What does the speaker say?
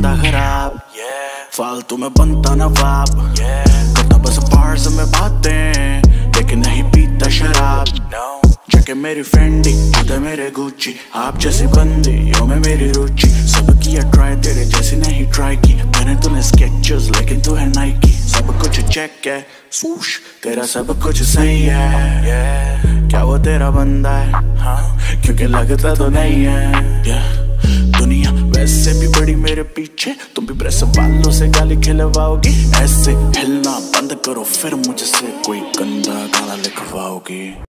करता खराब, फालतू में बनता नवाब, करता बस बार्स में बातें लेकिन नहीं पीता शराब। जाके मेरी फ्रेंडी खुद मेरे गुच्ची, आप जैसी बंदी यो में मेरी रुचि। सब किया ट्राई तेरे जैसी नहीं ट्राई की मैंने, तूने स्केचर्स लेकिन तू है नाइकी। सब कुछ चेक है सूश तेरा सब कुछ सही है, क्या वो तेरा बंदा है? क्योंकि लगता तो नहीं है। दुनिया वैसे भी बड़ी मेरे पीछे, तुम भी प्रेस वालों से गाली खिलवाओगी। ऐसे हिलना बंद करो फिर मुझसे कोई गंदा गाना लिखवाओगी।